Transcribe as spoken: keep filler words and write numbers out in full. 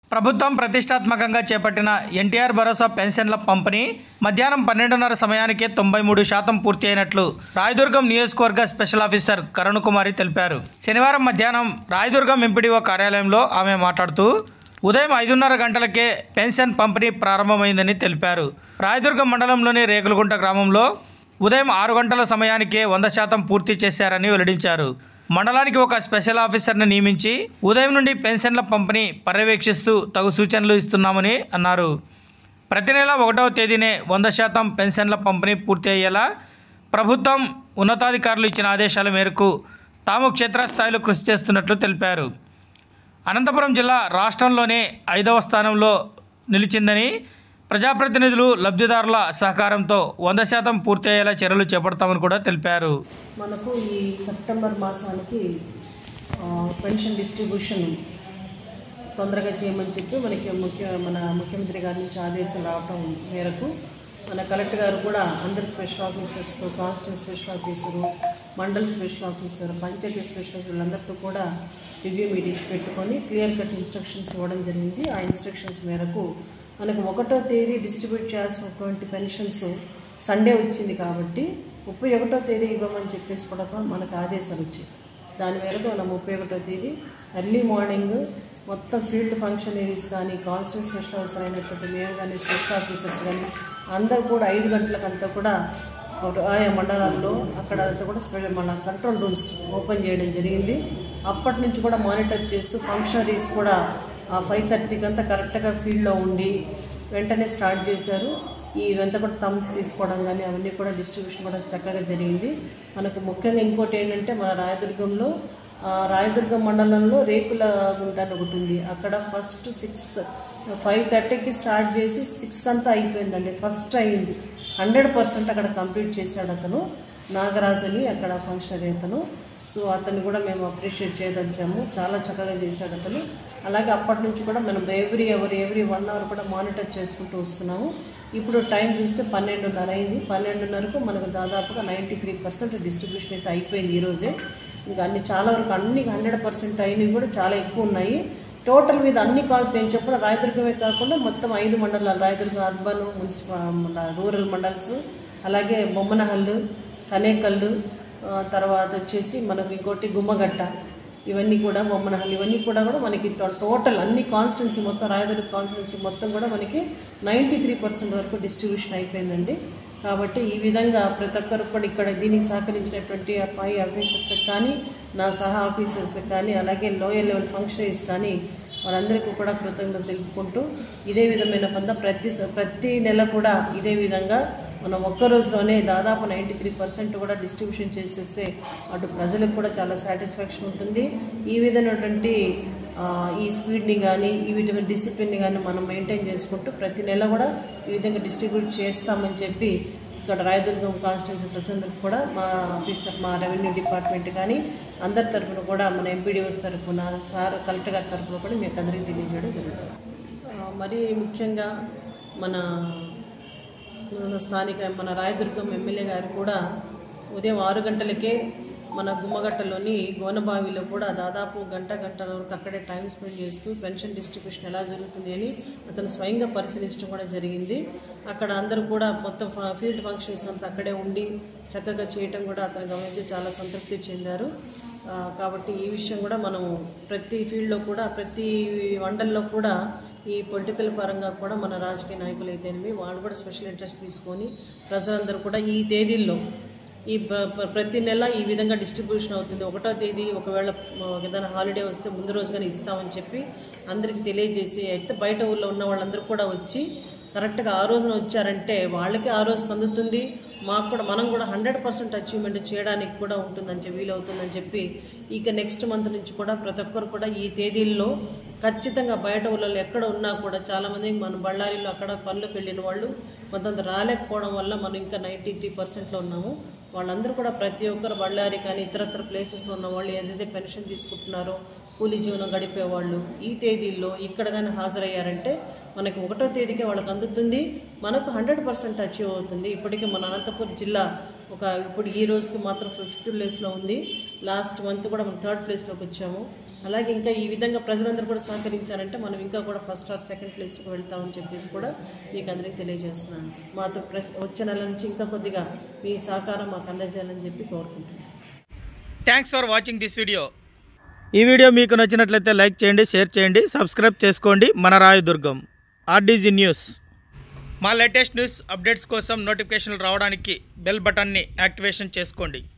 ప్రభుత్వం ప్రతిష్టాత్మకంగా చేపట్టిన ఎన్టీఆర్ భరోసా పెన్షన్ల పంపిణీ మధ్యాహ్నం పన్నెండున్నర సమయానికే తొంభై మూడు శాతం పూర్తి అయినట్లు రాయదుర్గం నియోజకవర్గ స్పెషల్ ఆఫీసర్ కరుణకుమారి తెలిపారు. శనివారం మధ్యాహ్నం రాయదుర్గం ఎంపీడీఓ కార్యాలయంలో ఆమె మాట్లాడుతూ ఉదయం ఐదున్నర గంటలకే పెన్షన్ పంపిణీ ప్రారంభమైందని తెలిపారు. రాయదుర్గం మండలంలోని రేకులగుంట గ్రామంలో ఉదయం ఆరు గంటల సమయానికే వంద శాతం పూర్తి చేశారని వెల్లడించారు. మండలానికి ఒక స్పెషల్ ఆఫీసర్ని నియమించి ఉదయం నుండి పెన్షన్ల పంపిణీ పర్యవేక్షిస్తూ తగు సూచనలు ఇస్తున్నామని అన్నారు. ప్రతి నెల ఒకటవ తేదీనే వంద శాతం పెన్షన్ల పంపిణీ పూర్తి అయ్యేలా ప్రభుత్వం ఉన్నతాధికారులు ఇచ్చిన ఆదేశాల మేరకు తాము క్షేత్రస్థాయిలో కృషి చేస్తున్నట్లు తెలిపారు. అనంతపురం జిల్లా రాష్ట్రంలోనే ఐదవ స్థానంలో నిలిచిందని, ప్రజాప్రతినిధులు లబ్ధిదారుల సహకారంతో వంద శాతం పూర్తి అయ్యేలా చర్యలు చేపడతామని కూడా తెలిపారు. మనకు ఈ సెప్టెంబర్ మాసానికి పెన్షన్ డిస్ట్రిబ్యూషన్ తొందరగా చేయమని చెప్పి మనకి ముఖ్య మన ముఖ్యమంత్రి గారి నుంచి ఆదేశాలు రావటం మేరకు మన కలెక్టర్ గారు కూడా అందరు స్పెషల్ ఆఫీసర్స్తో, constituency special officer, mandal special officer, panchayat special officer అందరితో కూడా రివ్యూ మీటింగ్స్ పెట్టుకొని క్లియర్ కట్ ఇన్స్ట్రక్షన్స్ ఇవ్వడం జరిగింది. ఆ ఇన్స్ట్రక్షన్స్ మేరకు మనకు ఒకటో తేదీ డిస్ట్రిబ్యూట్ చేయాల్సినటువంటి పెన్షన్స్ సండే వచ్చింది కాబట్టి ముప్పై ఒకటో తేదీ ఇవ్వమని చెప్పేసి కూడా మనకు ఆదేశాలు వచ్చాయి. దాని మేరకు మన ముప్పై ఒకటో తేదీ ఎర్లీ మార్నింగ్ మొత్తం ఫీల్డ్ ఫంక్షనరీస్ కానీ, కాన్స్టిట్యూన్సీ స్పెషల్ ఆఫీసర్ అయినటువంటి మేము కానీ, స్పెషల్ ఆఫీసర్స్ కానీ అందరూ కూడా ఐదు గంటలకంతా కూడా ఆయా మండలాల్లో అక్కడ అంతా కూడా స్పెషల్ మన కంట్రోల్ రూమ్స్ ఓపెన్ చేయడం జరిగింది. అప్పటి నుంచి కూడా మానిటర్ చేస్తూ ఫంక్షనరీస్ కూడా ఆ ఫైవ్ థర్టీకి అంతా కరెక్ట్గా ఫీల్డ్లో ఉండి వెంటనే స్టార్ట్ చేశారు. ఈ ఇవంతా కూడా థమ్స్ తీసుకోవడం కానీ అవన్నీ కూడా డిస్ట్రిబ్యూషన్ కూడా చక్కగా జరిగింది. మనకు ముఖ్యంగా ఇంకోటి ఏంటంటే మన రాయదుర్గంలో రాయదుర్గం మండలంలో రేకుల గుంట ఒకటి ఉంది. అక్కడ ఫస్ట్ సిక్స్త్ ఫైవ్ థర్టీకి స్టార్ట్ చేసి సిక్స్కి అంతా అయిపోయిందండి. ఫస్ట్ అయింది, హండ్రెడ్ పర్సెంట్ అక్కడ కంప్లీట్ చేశాడు అతను, నాగరాజ్ అని అక్కడ ఫంక్షన్ అతను. సో అతన్ని కూడా మేము అప్రిషియేట్ చేయదలిచాము, చాలా చక్కగా చేశాడు అతను. అలాగే అప్పటి నుంచి కూడా మనం every hour every one hour కూడా మానిటర్ చేసుకుంటూ వస్తున్నాము. ఇప్పుడు టైం చూస్తే పన్నెండున్నర అయింది. పన్నెండున్నరకు మనకు దాదాపుగా నైంటీ త్రీ పర్సెంట్ డిస్ట్రిబ్యూషన్ అయితే అయిపోయింది ఈరోజే. ఇంకా అన్ని చాలా వరకు అన్ని హండ్రెడ్ పర్సెంట్ అయినవి కూడా చాలా ఎక్కువ ఉన్నాయి. టోటల్ మీద అన్ని కాల్స్ నేను చెప్పిన రాయదుర్గమే కాకుండా మొత్తం ఐదు మండలాలు, Rayadurgam urban, municipal, rural mandals, అలాగే బొమ్మనహల్లు, కనేకల్లు, తర్వాత వచ్చేసి మనకు ఇంకోటి గుమ్మగట్ట, ఇవన్నీ కూడా బొమ్మనహల్లి, ఇవన్నీ కూడా కూడా మనకి టోటల్ అన్ని కాన్స్టిట్యున్సీ మొత్తం రాయదుర్గం కాన్స్టిట్యున్సీ మొత్తం కూడా మనకి నైంటీ త్రీ పర్సెంట్ వరకు డిస్ట్రిబ్యూషన్ అయిపోయిందండి. కాబట్టి ఈ విధంగా ప్రతి ఒక్కరు కూడా ఇక్కడ దీనికి సహకరించినటువంటి పై ఆఫీసర్స్కి కానీ, నా సహా ఆఫీసర్స్కి కానీ, అలాగే లోయర్ లెవెల్ ఫంక్షనరీస్ కానీ వాళ్ళందరికీ కూడా కృతజ్ఞతలు తెలుపుకుంటూ ఇదే విధమైన పొంద ప్రతి ప్రతి నెల కూడా ఇదే విధంగా మనం ఒక్క రోజులోనే దాదాపు నైంటీ త్రీ పర్సెంట్ కూడా డిస్ట్రిబ్యూషన్ చేసేస్తే అటు ప్రజలకు కూడా చాలా సాటిస్ఫాక్షన్ ఉంటుంది. ఈ విధమైనటువంటి ఈ స్పీడ్ని కానీ, ఈ విధమైన డిసిప్లిన్ని కానీ మనం మెయింటైన్ చేసుకుంటూ ప్రతి నెల కూడా ఈ విధంగా డిస్ట్రిబ్యూట్ చేస్తామని చెప్పి ఇక్కడ రాయదుర్గం కాన్స్టిట్యున్సీ ప్రెసిడెంట్ కూడా మా ఆఫీస్ తరఫున, మా రెవెన్యూ డిపార్ట్మెంట్ కానీ అందరి తరఫున కూడా మన ఎంపీడీఓస్ తరఫున, సార్ కలెక్టర్ గారి తరఫున కూడా మీకు అందరికీ తెలియజేయడం జరుగుతుంది. మరీ ముఖ్యంగా మన స్థానిక మన రాయదుర్గం ఎమ్మెల్యే గారు కూడా ఉదయం ఆరు గంటలకే మన గుమ్మగట్టలోని గోనబావిలో కూడా దాదాపు గంట గంటల వరకు అక్కడే టైం స్పెండ్ చేస్తూ పెన్షన్ డిస్ట్రిబ్యూషన్ ఎలా జరుగుతుంది అని అతను స్వయంగా పరిశీలించడం కూడా జరిగింది. అక్కడ అందరూ కూడా మొత్తం ఫీల్డ్ ఫంక్షన్స్ అంతా అక్కడే ఉండి చక్కగా చేయటం కూడా అతను గమనించి చాలా సంతృప్తి చెందారు. కాబట్టి ఈ విషయం కూడా మనం ప్రతి ఫీల్డ్లో కూడా ప్రతి మండల్లో కూడా ఈ పొలిటికల్ పరంగా కూడా మన రాజకీయ నాయకులు అయితేనేమి వాళ్ళు కూడా స్పెషల్ ఇంట్రెస్ట్ తీసుకొని ప్రజలందరూ కూడా ఈ తేదీల్లో ఈ ప్రతి నెల ఈ విధంగా డిస్ట్రిబ్యూషన్ అవుతుంది. ఒకటో తేదీ ఒకవేళ ఏదైనా హాలిడే వస్తే ముందు రోజుగానే ఇస్తామని చెప్పి అందరికీ తెలియజేసి, అయితే బయట ఊళ్ళో ఉన్న వాళ్ళందరూ కూడా వచ్చి కరెక్ట్గా ఆ రోజున వచ్చారంటే వాళ్ళకి ఆ రోజు అందుతుంది, మాకు కూడా మనం కూడా హండ్రెడ్ పర్సెంట్ అచీవ్మెంట్ చేయడానికి కూడా ఉంటుందని చెప్పి వీలవుతుందని చెప్పి ఇక నెక్స్ట్ మంత్ నుంచి కూడా ప్రతి ఒక్కరు కూడా ఈ తేదీల్లో ఖచ్చితంగా బయట ఊళ్ళలో ఎక్కడ ఉన్నా కూడా చాలామంది మన బళ్ళారిలో అక్కడ పనులకు వెళ్ళిన వాళ్ళు కొంత రాలేకపోవడం వల్ల మనం ఇంకా నైంటీ త్రీ పర్సెంట్లో ఉన్నాము. వాళ్ళందరూ కూడా ప్రతి ఒక్కరు బళ్ళారి కానీ ఇతరత్ర ప్లేసెస్లో ఉన్న వాళ్ళు ఏదైతే పెన్షన్ తీసుకుంటున్నారో కూలీ జీవనం గడిపేవాళ్ళు ఈ తేదీల్లో ఇక్కడ కానీ హాజరయ్యారంటే మనకి ఒకటో తేదీకే వాళ్ళకి అందుతుంది, మనకు హండ్రెడ్ పర్సెంట్ అచీవ్ అవుతుంది. ఇప్పటికీ మన అనంతపురం జిల్లా ఒక ఇప్పుడు ఈ రోజుకి మాత్రం ఫిఫ్త్ ప్లేస్లో ఉంది. లాస్ట్ మంత్ కూడా మనం థర్డ్ ప్లేస్లోకి వచ్చాము. అలాగే ఇంకా ఈ విధంగా ప్రజలందరూ కూడా సహకరించారంటే మనం ఇంకా కూడా ఫస్ట్ ఆర్ సెకండ్ ప్లేస్కి వెళ్తామని చెప్పేసి కూడా మీకు అందరికీ తెలియజేస్తున్నాను. మాతో వచ్చే నెల నుంచి ఇంకా కొద్దిగా మీ సహకారం మాకు అందజేయాలని చెప్పి కోరుకుంటున్నాను. Thanks for watching this video. ఈ వీడియో మీకు నచ్చినట్లయితే లైక్ చేయండి, షేర్ చేయండి, సబ్స్క్రైబ్ చేసుకోండి. మన రాయదుర్గం ఆర్డీజీ న్యూస్. మా లేటెస్ట్ న్యూస్ అప్డేట్స్ కోసం నోటిఫికేషన్లు రావడానికి బెల్ బటన్ని యాక్టివేషన్ చేసుకోండి.